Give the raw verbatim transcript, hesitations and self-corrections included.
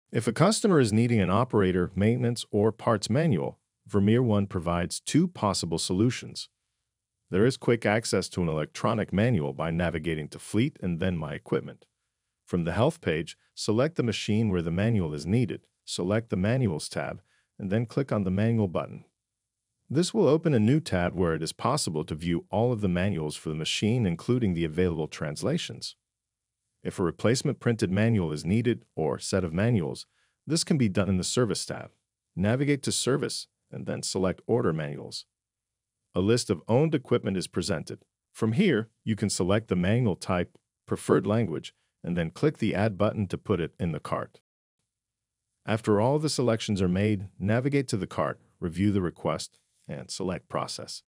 If a customer is needing an operator, maintenance, or parts manual, VermeerOne provides two possible solutions. There is quick access to an electronic manual by navigating to Fleet and then My Equipment. From the Health page, select the machine where the manual is needed, select the Manuals tab, and then click on the Manual button. This will open a new tab where it is possible to view all of the manuals for the machine, including the available translations. If a replacement printed manual is needed or set of manuals, this can be done in the Service tab. Navigate to Service and then select Order Manuals. A list of owned equipment is presented. From here, you can select the manual type, preferred language, and then click the Add button to put it in the cart. After all the selections are made, navigate to the cart, review the request, and select Process.